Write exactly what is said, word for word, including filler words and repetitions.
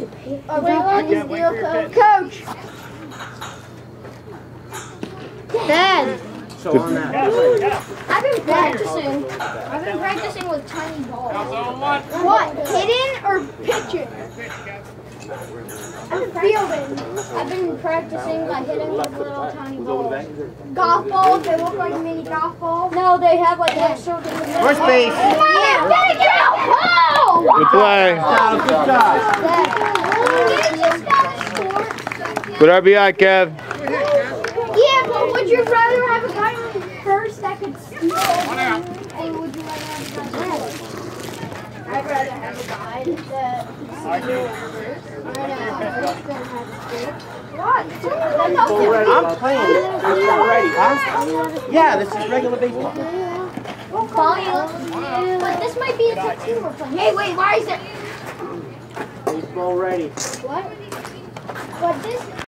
Oh, Coach. Dad. So on that. I've been practicing. I've been practicing with tiny balls. What? Hitting or pitching? I've been fielding. I've been practicing by hitting with little tiny balls. Golf balls. They look like mini golf balls. No, they have like that circle. First base. Yeah, gotta get out. Oh! Good play. Good job. Good R B I, Kev. Yeah, but would you rather have a guy on first that could steal? Or would you rather have a guy on first? I'd rather have a guy that steals first. I know. What? I'm playing. I'm ready, huh? Yeah, this is regular baseball. But this might be a tattoo we're playing. Hey, wait, why is it? Baseball ready. What? But this.